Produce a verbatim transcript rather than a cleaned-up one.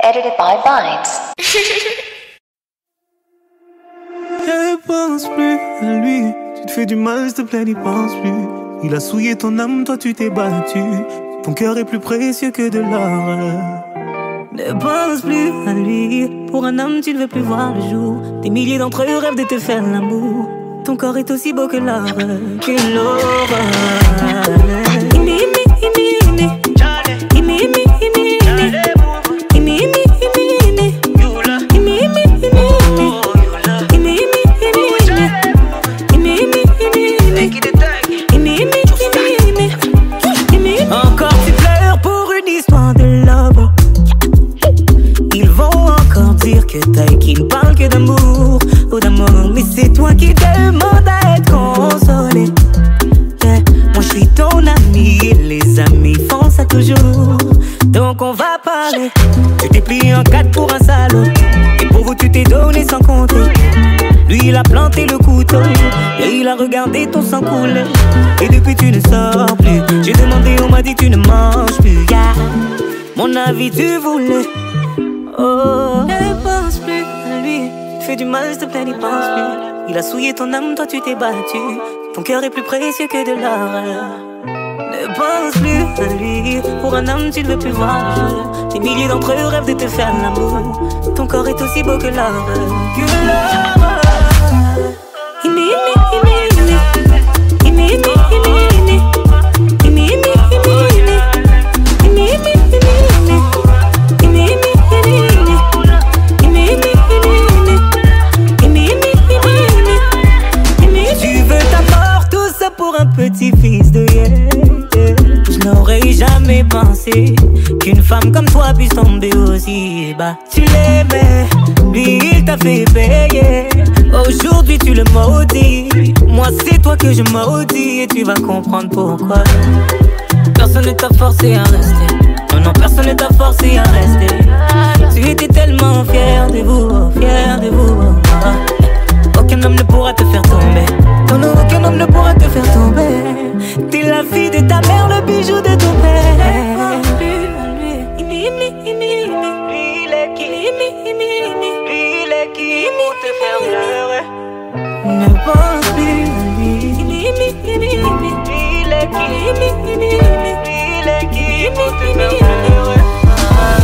Edited by Vibes. Ne pense plus à lui. Tu te fais du mal, s'il te plaît, n'y pense plus. Il a souillé ton âme, toi tu t'es battu. Ton cœur est plus précieux que de l'or. Ne pense plus à lui. Pour un homme, tu ne veux plus voir le jour. Des milliers d'entre eux rêvent de te faire l'amour. Ton corps est aussi beau que l'or, que l'aurore. Encore tu pleures pour une histoire de love. Ils vont encore dire que t'as qu'ils ne parlent que d'amour ou d'amour, mais c'est toi qui demandes à être consolé. Yeah. Moi je suis ton ami et les amis font ça toujours. Donc on va parler. Tu t'es plié en quatre pour un salaud. Et pour vous tu t'es donné sans compter. Lui il a planté le couteau et il a regardé ton sang couler. Et depuis tu ne sors plus. J'ai demandé, on m'a dit tu ne manges plus. Yeah. Mon avis tu voulais. Oh, ne pense plus à lui. Tu fais du mal, s'il te plaît, n'y pense plus. Il a souillé ton âme, toi tu t'es battu. Ton cœur est plus précieux que de l'or. Ne pense plus à lui. Pour un homme tu ne veux plus voir le jour. Des milliers d'entre eux rêvent de te faire l'amour. Ton corps est aussi beau que l'or. Que l'or. Petit-fils de yeah, yeah. Je n'aurais jamais pensé qu'une femme comme toi puisse tomber aussi bas. Tu l'aimais, lui il t'a fait payer. Aujourd'hui tu le maudis. Moi c'est toi que je maudis. Et tu vas comprendre pourquoi. Personne ne t'a forcé à rester. Non, non, personne ne t'a forcé à rester. Tu étais tellement fier de vous, fier de vous. Aucun homme ne pourra te faire tomber. Non, non, aucun homme ne pourra te faire tomber. T'es la fille de ta mère, le bijou de ton père. Lui, il est qui? Lui, il est qui pour te faire pleurer? Ne pense plus à lui. Lui, il est qui? Lui, il est qui pour te faire pleurer?